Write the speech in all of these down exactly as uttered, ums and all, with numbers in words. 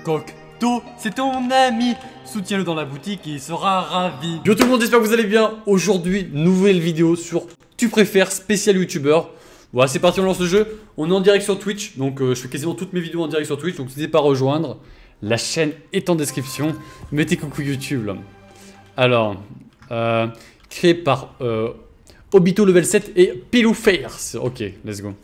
Cocteau, c'est ton ami. Soutiens-le dans la boutique et il sera ravi. Yo tout le monde, j'espère que vous allez bien. Aujourd'hui, nouvelle vidéo sur Tu préfères spécial youtubeur. Voilà, c'est parti, on lance le jeu. On est en direct sur Twitch, donc euh, je fais quasiment toutes mes vidéos en direct sur Twitch, donc n'hésitez pas à rejoindre. La chaîne est en description. Mettez coucou YouTube là. Alors, euh, créé par euh, Obito Level sept et Pilou Fairs. Ok, let's go.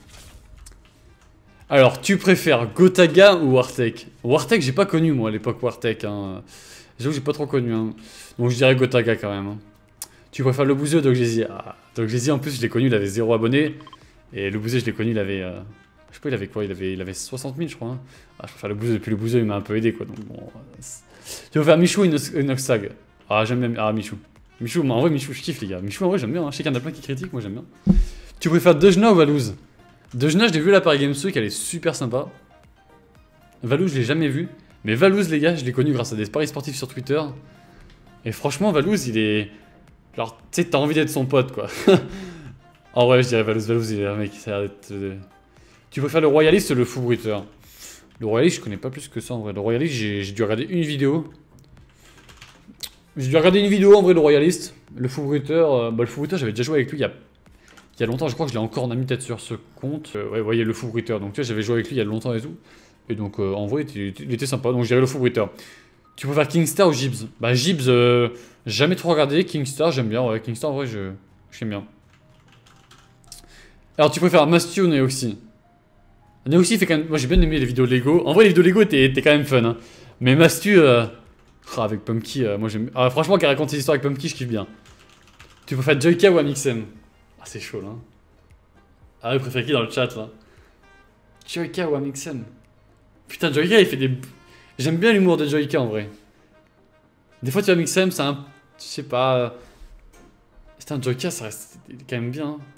Alors, tu préfères Gotaga ou Wartek? Wartek, j'ai pas connu moi à l'époque Wartek. Hein. J'avoue, j'ai pas trop connu. Hein. Donc, je dirais Gotaga quand même. Hein. Tu préfères le Bouzeux, donc j'ai ah, donc j'ai en plus, je l'ai connu, il avait zéro abonné. Et le Bouzeux, je l'ai connu, il avait. Euh, je sais pas, il avait quoi? Il avait, il avait soixante mille, je crois. Hein. Ah, je préfère le Bouzeux, depuis le Bouzeux, il m'a un peu aidé quoi. Donc, bon, euh, tu préfères Michou ou Inoxtag? Ah, j'aime bien. Ah, Michou. Michou, en vrai, Michou, je kiffe les gars. Michou, en vrai, j'aime bien. Hein. Je sais qu'il y en a plein qui critiquent, moi j'aime bien. Tu préfères Dejna ou Valouz? Dejna, je l'ai vu là par Games Week, elle est super sympa. Valouz, je l'ai jamais vu. Mais Valouz, les gars, je l'ai connu grâce à des paris sportifs sur Twitter. Et franchement, Valouz, il est. Genre, tu sais, t'as envie d'être son pote, quoi. En vrai, je dirais Valouz, Valouz, il est un mec, ça a l'air d'être. Tu préfères le Royaliste ou le Fou Bruteur? Le Royaliste, je connais pas plus que ça en vrai. Le Royaliste, j'ai dû regarder une vidéo. J'ai dû regarder une vidéo en vrai, le Royaliste. Le Fou Bruteur, euh, bah, le Fou Bruteur, j'avais déjà joué avec lui il y a. Il y a longtemps, je crois que je l'ai encore en ami peut-être sur ce compte. Euh, ouais, vous voyez, le Fou Bruteur. Donc, tu vois, j'avais joué avec lui il y a longtemps et tout. Et donc, euh, en vrai, il était sympa. Donc, je dirais le Fou Bruteur. Tu préfères Kingstar ou Gibbs? Bah, Gibbs, euh, jamais trop regardé. Kingstar, j'aime bien. Ouais, Kingstar, en vrai, je j'aime bien. Alors, tu préfères Mastu ou Neoxy? Neoxy fait quand même. Moi, j'ai bien aimé les vidéos Lego. En vrai, les vidéos Lego étaient, étaient quand même fun. Hein. Mais Mastu, euh... ah, avec Pumpky, euh, moi j'aime. Ah, franchement, qu'elle raconte ses histoires avec Pumpky, je kiffe bien. Tu préfères Joyka ou Amixem? Ah, c'est chaud là. Ah, vous préférez qui dans le chat là? Joyka ou Amixem? Putain, Joyka il fait des. J'aime bien l'humour de Joyka en vrai. Des fois, tu vois, Amixem, c'est un. Je sais pas. Putain, Joyka, ça reste quand même bien. Hein.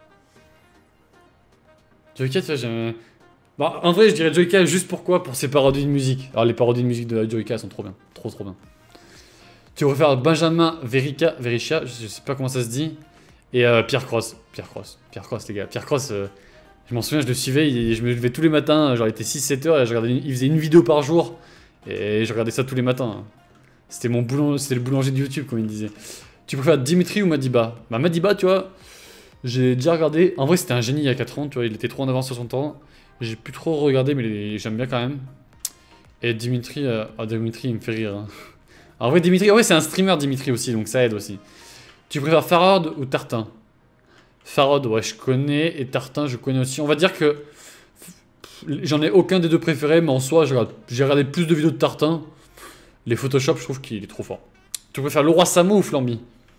Joyka, tu vois, j'aime. Bah, en vrai, je dirais Joyka juste pourquoi? Pour ses parodies de musique. Alors, les parodies de musique de Joyka sont trop bien. Trop, trop bien. Tu préfères Benjamin Verica, Vericia, je sais pas comment ça se dit. Et euh, Pierre Cross. Pierre Cross. Pierre Cross, les gars. Pierre Cross, euh, je m'en souviens, je le suivais. Il, je me levais tous les matins. Genre, il était six sept heures et je regardais une, il faisait une vidéo par jour. Et je regardais ça tous les matins. C'était mon boulanger, c'était le boulanger de YouTube, comme il disait. Tu préfères Dimitri ou Madiba? Bah, Madiba, tu vois, j'ai déjà regardé. En vrai, c'était un génie il y a quatre ans, tu vois. Il était trop en avance sur son temps. J'ai plus trop regardé, mais j'aime bien quand même. Et Dimitri, euh... oh, Dimitri, il me fait rire. Hein. En vrai, Dimitri, en vrai, c'est un streamer, Dimitri aussi, donc ça aide aussi. Tu préfères Farad ou Tartin? Farad, ouais, je connais, et Tartin, je connais aussi. On va dire que j'en ai aucun des deux préférés, mais en soi, j'ai regardé, regardé plus de vidéos de Tartin. Les Photoshop, je trouve qu'il est trop fort. Tu préfères le roi Samo ou Flamby?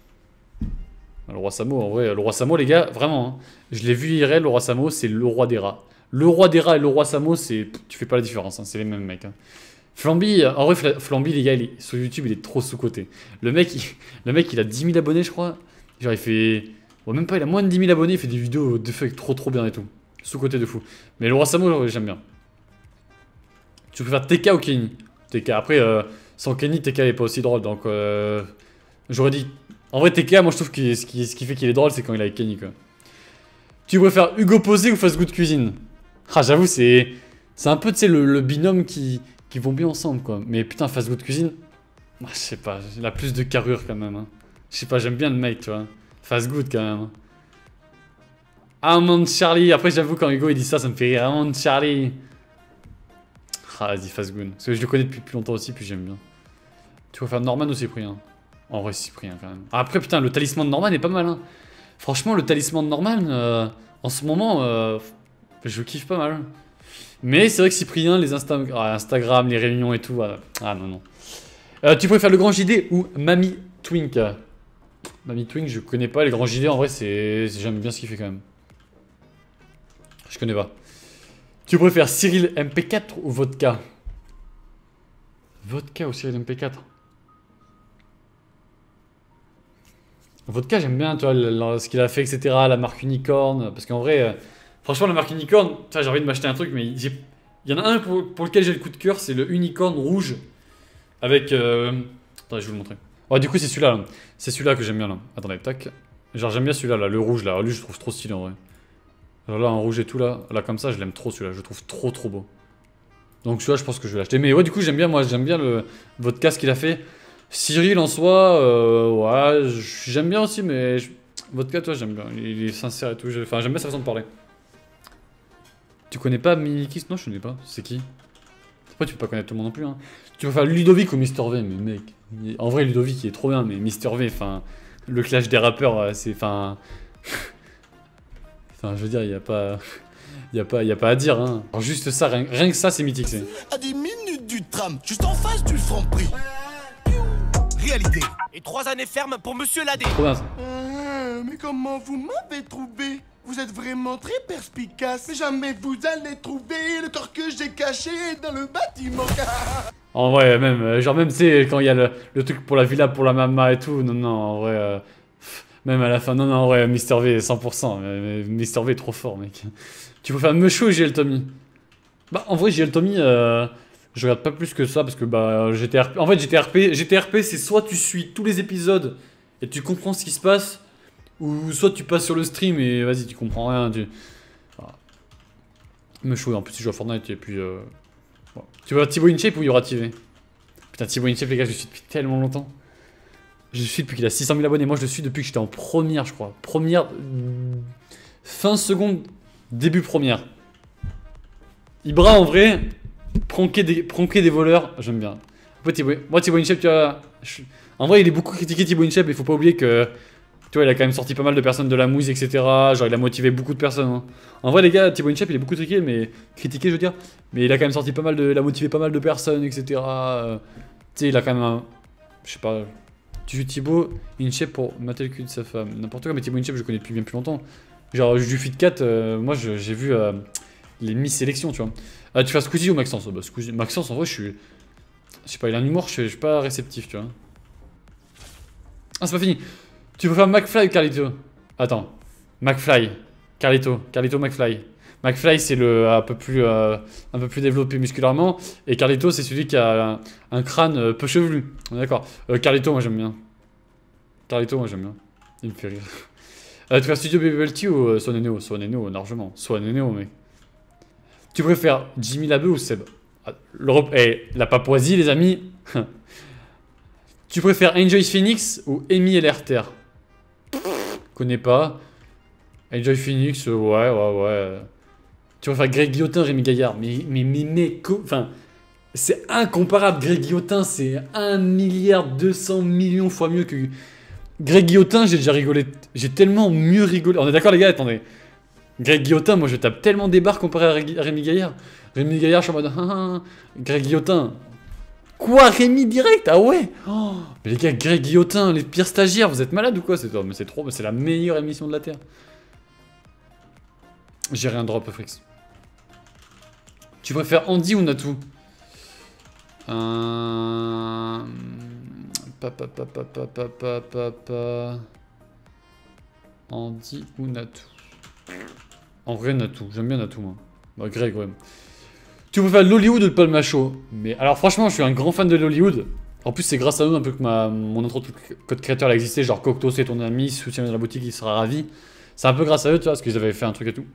Le roi Samo, en vrai, le roi Samo, les gars, vraiment, hein, je l'ai vu I R L, le roi Samo, c'est le roi des rats. Le roi des rats et le roi Samo, c'est, tu fais pas la différence, hein, c'est les mêmes mecs. Hein. Flamby, en vrai, Flamby, les gars, il est, sur YouTube, il est trop sous-coté. Le mec, il, le mec, il a dix mille abonnés, je crois. Genre, il fait. Bon, même pas, il a moins de dix mille abonnés, il fait des vidéos de feu trop trop bien et tout. Sous-coté de fou. Mais le roi Samo, j'aime bien. Tu préfères T K ou Kenny? T K. Après, euh, sans Kenny, T K est pas aussi drôle. Donc, euh, j'aurais dit. En vrai, T K, moi, je trouve que ce qui, ce qui fait qu'il est drôle, c'est quand il est avec Kenny, quoi. Tu préfères Hugo Posé ou Fast Good Cuisine? Ah, j'avoue, c'est. C'est un peu, tu sais, le, le binôme qui. Qui vont bien ensemble quoi. Mais putain, Fast Good Cuisine, je sais pas, il a plus de carrure quand même. Hein. Je sais pas, j'aime bien le mec, tu vois. Fast Good quand même. Ah mon Charlie, après j'avoue quand Hugo il dit ça, ça me fait rire. Ah mon Charlie. Ah vas-y, Fast Good. Parce que je le connais depuis plus longtemps aussi, puis j'aime bien. Tu vas faire Norman ou Cyprien? En vrai, Cyprien quand même. Ah, après putain, le talisman de Norman est pas mal. Hein. Franchement, le talisman de Norman, euh, en ce moment, euh, je kiffe pas mal. Mais c'est vrai que Cyprien, les Insta ah, Instagram, les réunions et tout. Ah, ah non, non. Euh, tu préfères le grand J D ou Mamie Twink? Mamie Twink, je connais pas. Les grands J D, en vrai, c'est j'aime bien ce qu'il fait quand même. Je connais pas. Tu préfères Cyril M P quatre ou Vodka? Vodka ou Cyril M P quatre? Vodka, j'aime bien, tu vois, ce qu'il a fait, et cetera. La marque Unicorn. Parce qu'en vrai. Euh, Franchement, la marque Unicorn, j'ai envie de m'acheter un truc, mais il y en a un pour, pour lequel j'ai le coup de cœur, c'est le Unicorn rouge. Avec. Euh... Attendez, je vais vous le montrer. Ouais, du coup, c'est celui-là. Là. C'est celui-là que j'aime bien là. Attendez, tac. Genre, j'aime bien celui-là, là, le rouge là. Lui, je trouve trop stylé en vrai. Genre là, en rouge et tout là. Là, comme ça, je l'aime trop celui-là. Je le trouve trop trop beau. Donc celui-là, je pense que je vais l'acheter. Mais ouais, du coup, j'aime bien, moi, j'aime bien le votre casque qu'il a fait. Cyril en soi, euh, ouais, j'aime bien aussi, mais je... votre cas, toi, j'aime bien. Il est sincère et tout. Enfin, j'aime bien sa façon de parler. Tu connais pas Minikis? Non, je connais pas. C'est qui? Après, tu peux pas connaître tout le monde non plus. Hein. Tu peux faire Ludovic ou Mister V, mais mec. En vrai, Ludovic, il est trop bien, mais Mister V, enfin. Le clash des rappeurs, c'est. Enfin. Enfin, je veux dire, il y a pas. Il y a pas, y a pas à dire, hein. Alors, juste ça, rien, rien que ça, c'est mythique, c'est. À des minutes du tram, juste en face du Franprix. Réalité. Et trois années ferme pour Monsieur Ladé. Trop bien ça. Ah, mais comment vous m'avez trouvé? Vous êtes vraiment très perspicace. Mais jamais vous allez trouver le corps que j'ai caché dans le bâtiment. En vrai, même, euh, genre même, tu sais, quand il y a le, le truc pour la villa, pour la mama et tout, non, non, en vrai, euh, pff, même à la fin, non, non, en vrai, Mister V, cent pour cent, mais, mais Mister V est trop fort, mec. Tu peux faire Mecho ou J L Tommy? Bah, en vrai, J L Tommy, euh, je regarde pas plus que ça, parce que, bah, G T R P, en fait, G T R P, G T R P, c'est soit tu suis tous les épisodes, et tu comprends ce qui se passe, ou soit tu passes sur le stream, et vas-y, tu comprends rien, tu... Voilà. Mecho, en plus, il joue à Fortnite, et puis... Euh... Bon. Tu vois Thibaut InShape ou il y aura T V? Putain, Thibaut InShape, les gars, je le suis depuis tellement longtemps. Je le suis depuis qu'il a six cent mille abonnés. Moi, je le suis depuis que j'étais en première, je crois. Première. Fin seconde, début première. Ibra, en vrai, pranker des, pranker des voleurs, j'aime bien. Après, Thibaut, moi, Thibaut InShape, tu vois. Je... En vrai, il est beaucoup critiqué, Thibaut InShape, mais il faut pas oublier que. Tu vois, il a quand même sorti pas mal de personnes de la mouise, et cetera. Genre, il a motivé beaucoup de personnes. Hein. En vrai, les gars, Thibaut InShape, il est beaucoup critiqué, mais critiqué, je veux dire. Mais il a quand même sorti pas mal de. Il a motivé pas mal de personnes, et cetera. Euh, tu sais, il a quand même un. Je sais pas. Tu joues Thibaut InShape pour mater le cul de sa femme. N'importe quoi, mais Thibaut InShape, je connais depuis bien plus longtemps. Genre, du Fit quatre, euh, moi, j'ai vu euh, les Miss Sélection, tu vois. Euh, tu fais Squeezie ou Maxence? Bah, Squeezie. Maxence, en vrai, je suis. Je sais pas, il a un humour, je suis pas réceptif, tu vois. Ah, c'est pas fini. Tu peux faire McFly ou Carlito? Attends. McFly. Carlito. Carlito, McFly. McFly, c'est le un peu plus euh, un peu plus développé musculairement. Et Carlito, c'est celui qui a un, un crâne euh, peu chevelu. On est d'accord. Euh, Carlito, moi j'aime bien. Carlito, moi j'aime bien. Il me fait rire. Euh, tu fais Studio Bubble Tea ou euh, Swaneneo? Swaneneo, largement. Swaneneo, mec. Tu préfères Jimmy Labeu ou Seb? Ah, l'Europe. Eh, la Papouasie, les amis. Tu préfères Enjoy Phoenix ou Amy et l'Herter? Connais pas. Enjoy Phoenix, euh, ouais, ouais, ouais. Tu préfères Greg Guillotin, Rémi Gaillard? Mais, mais, mais, mais, enfin, c'est incomparable. Greg Guillotin, c'est un milliard deux cents millions fois mieux que Greg Guillotin. J'ai déjà rigolé, j'ai tellement mieux rigolé. On est d'accord, les gars? Attendez. Greg Guillotin, moi je tape tellement des barres comparé à, Ré à Rémi Gaillard. Rémi Gaillard, je suis en mode. Ah, ah. Greg Guillotin. Quoi, Rémi direct? Ah ouais? Oh, mais les gars, Greg Guillotin, les pires stagiaires, vous êtes malades ou quoi? C'est trop, c'est la meilleure émission de la Terre. J'ai rien drop, Frix. Tu préfères Andy ou Natou? euh... pa, pa, pa, pa, pa, pa, pa, pa, pa. Andy ou Natou? En vrai, Natou. J'aime bien Natou, moi. Bah, Greg, ouais. Tu préfères l'Hollywood ou le Palmacho? Mais alors franchement, je suis un grand fan de l'Hollywood. En plus, c'est grâce à eux un peu que ma, mon intro de code créateur a existé. Genre, Cocteau, c'est ton ami, soutien de la boutique, il sera ravi. C'est un peu grâce à eux, tu vois, parce qu'ils avaient fait un truc et tout.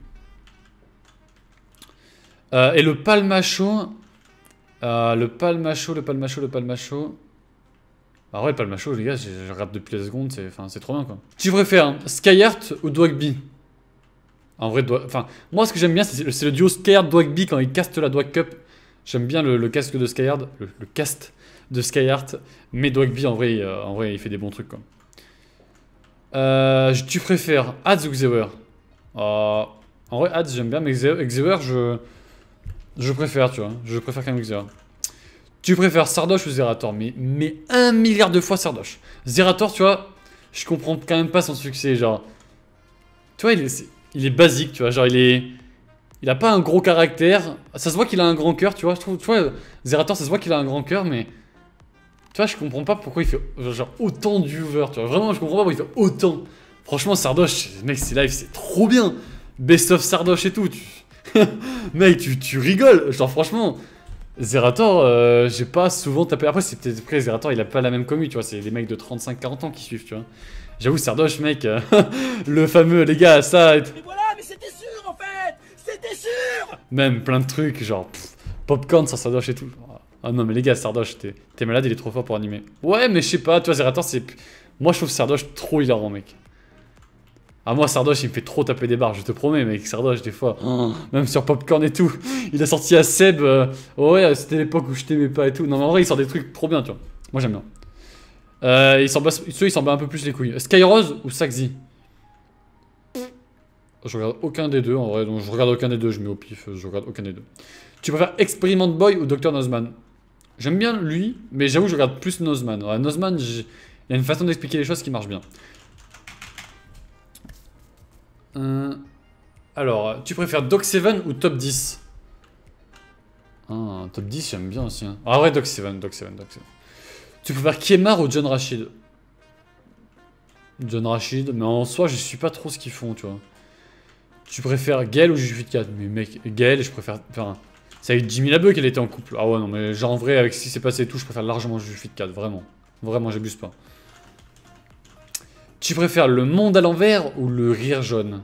Euh, et le Palmacho... Euh, le Palmacho, le Palmacho, le Palmacho... Bah ouais, le Palmacho, les gars, je, je regarde depuis la seconde, c'est trop bien, quoi. Tu préfères hein, Skyheart ou Dwagby? En vrai, enfin, moi ce que j'aime bien, c'est le, le duo Skyheart-Dwagby quand il caste la Dwag Cup. J'aime bien le, le casque de Skyheart, le, le cast de Skyheart, mais Dwagby en vrai, euh, en vrai, il fait des bons trucs quoi. Euh, tu préfères Ads ou Xewer? euh, En vrai, Ads j'aime bien, mais Xewer, je, je préfère, tu vois. Je préfère quand même Xewer. Tu préfères Sardoche ou Zerator? Mais, mais un milliard de fois Sardoche. Zerator, tu vois, je comprends quand même pas son succès, genre. Tu vois, il est. Il est basique, tu vois, genre il est... Il a pas un gros caractère. Ça se voit qu'il a un grand cœur, tu vois, je trouve, tu vois, Zerator, ça se voit qu'il a un grand cœur, mais... Tu vois, je comprends pas pourquoi il fait genre autant de viewers, tu vois, vraiment, je comprends pas pourquoi il fait autant. Franchement, Sardoche, mec, c'est live, c'est trop bien. Best of Sardoche et tout, tu... Mec, tu, tu rigoles, genre franchement... Zerator, euh, j'ai pas souvent tapé... Après, c'est peut-être... Après, Zerator, il a pas la même commu, tu vois, c'est des mecs de trente-cinq quarante ans qui suivent, tu vois. J'avoue, Sardoche, mec, euh, le fameux, les gars, ça... Et voilà, mais c'était sûr, en fait. C'était sûr. Même plein de trucs, genre... Pff, Popcorn sans Sardoche et tout. Ah non, mais les gars, Sardoche, t'es malade, il est trop fort pour animer. Ouais, mais je sais pas, tu vois, Zerator, c'est. Moi, je trouve Sardoche trop hilarant, mec. Ah, moi, Sardoche, il me fait trop taper des barres, je te promets, mec. Sardoche, des fois, oh, même sur Popcorn et tout. Il a sorti à Seb. Euh, oh ouais, c'était l'époque où je t'aimais pas et tout. Non, mais en vrai, il sort des trucs trop bien, tu vois. Moi, j'aime bien. Euh, il s'en bat, ceux, il s'en bat un peu plus les couilles. Skyrose ou Saxy? Je regarde aucun des deux, en vrai. Donc, je regarde aucun des deux, je mets au pif. Je regarde aucun des deux. Tu préfères Experiment Boy ou docteur Nozman? J'aime bien lui, mais j'avoue je regarde plus Nozman. Ouais, Nozman, il y a une façon d'expliquer les choses qui marche bien. Euh, alors, tu préfères Doc sept ou Top dix? Ah, Top dix, j'aime bien aussi. Hein. Ah ouais, Doc sept, Doc sept, Doc sept. Tu préfères Kemar ou John Rachid? John Rachid, mais en soi, je suis pas trop ce qu'ils font, tu vois. Tu préfères Gaël ou Jujutsu? Mais mec, Gaël, je préfère... Enfin, c'est avec Jimmy Labeu qu'elle était en couple. Ah ouais, non, mais genre en vrai, avec ce qui s'est passé et tout, je préfère largement Jujutsu quatre, vraiment. Vraiment, j'abuse pas. Tu préfères le monde à l'envers ou le rire jaune?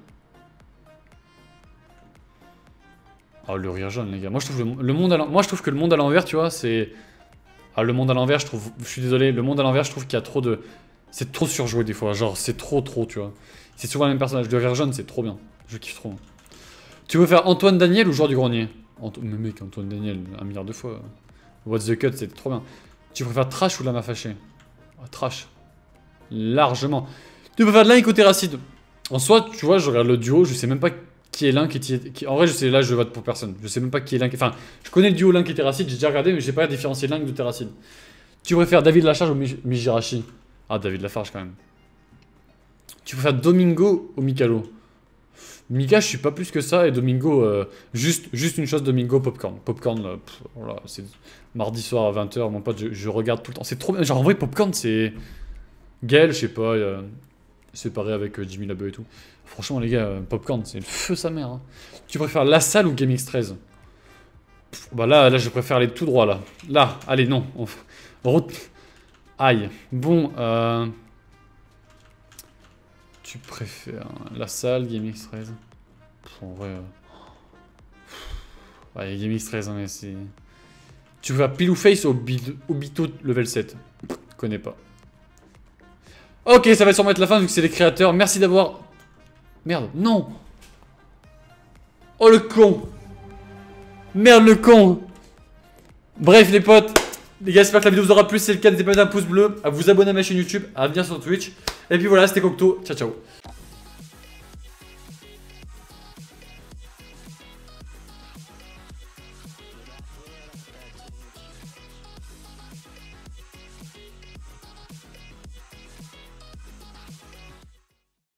Ah, le rire jaune, les gars. Moi, je trouve, le, le monde à Moi, je trouve que le monde à l'envers, tu vois, c'est... Ah, le monde à l'envers, je trouve... Je suis désolé, le monde à l'envers, je trouve qu'il y a trop de... C'est trop surjoué des fois, genre, c'est trop, trop, tu vois. C'est souvent le même personnage. Le rire jaune, c'est trop bien. Je kiffe trop. Tu préfères Antoine Daniel ou Joueur du Grenier? Anto... Mais mec, Antoine Daniel, un milliard de fois. What's the cut, c'était trop bien. Tu préfères Trash ou Lama Fâché? Ah, Trash. Largement. Tu préfères de Link ou Terracide? En soi, tu vois, je regarde le duo, je sais même pas qui est Link et qui est... Qui... En vrai, je sais, là, je vote pour personne. Je sais même pas qui est Link. Enfin, je connais le duo Link et Terracide, j'ai déjà regardé, mais je sais pas différencier Link de Terracide. Tu préfères David Lacharge ou Mi... Mijirashi? Ah, David Lafarge quand même. Tu préfères Domingo ou Mikalo? Mika, je suis pas plus que ça, et Domingo, euh, juste, juste une chose, Domingo, Popcorn. Popcorn, euh, pff, voilà, c'est mardi soir à vingt heures, mon pote, je, je regarde tout le temps. C'est trop bien. Genre, en vrai, Popcorn, c'est. Gaël, je sais pas, euh, séparé avec euh, Jimmy Labeu et tout. Franchement, les gars, euh, Popcorn, c'est le feu sa mère. Hein. Tu préfères La Salle ou GameX treize? Pff, Bah là, là, je préfère aller tout droit, là. Là, allez, non. On... on... Aïe. Bon, euh... tu préfères La Salle, GameX treize? Pff, En vrai... Euh... Ouais, GameX treize, hein, mais c'est... Tu préfères Pile ou Face au Obito level sept? Connais pas. Ok, ça va sûrement être la fin vu que c'est les créateurs. Merci d'avoir... Merde, non. Oh le con. Merde le con. Bref les potes. Les gars, j'espère que la vidéo vous aura plu. Si c'est le cas, n'hésitez pas à mettre un pouce bleu, à vous abonner à ma chaîne YouTube, à venir sur Twitch. Et puis voilà, c'était Cocteau. Ciao, ciao.